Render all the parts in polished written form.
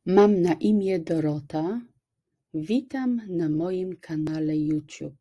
Mam na imię Dorota. Witam na moim kanale YouTube.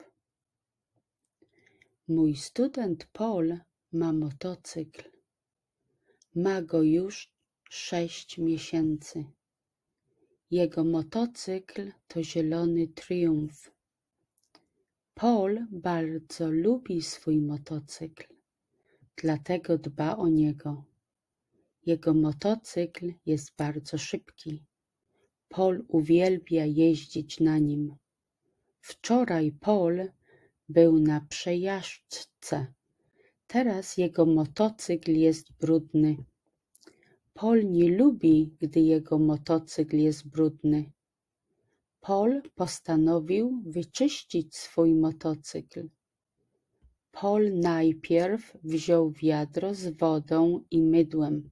Mój student Paul ma motocykl. Ma go już 6 miesięcy. Jego motocykl to zielony Triumph. Paul bardzo lubi swój motocykl, dlatego dba o niego. Jego motocykl jest bardzo szybki. Paul uwielbia jeździć na nim. Wczoraj Paul był na przejażdżce. Teraz jego motocykl jest brudny. Paul nie lubi, gdy jego motocykl jest brudny. Paul postanowił wyczyścić swój motocykl. Paul najpierw wziął wiadro z wodą i mydłem.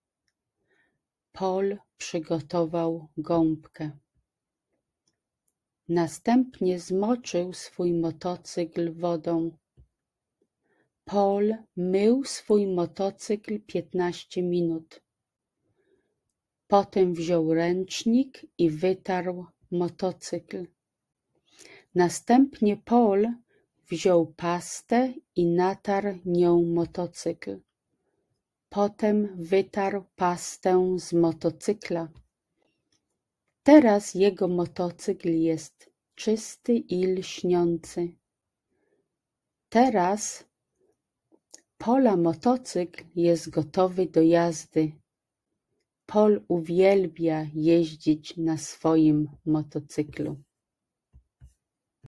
Paul przygotował gąbkę. Następnie zmoczył swój motocykl wodą. Paul mył swój motocykl 15 minut. Potem wziął ręcznik i wytarł motocykl. Następnie Paul wziął pastę i natarł nią motocykl. Potem wytarł pastę z motocykla. Teraz jego motocykl jest czysty i lśniący. Teraz Paula motocykl jest gotowy do jazdy. Paul uwielbia jeździć na swoim motocyklu.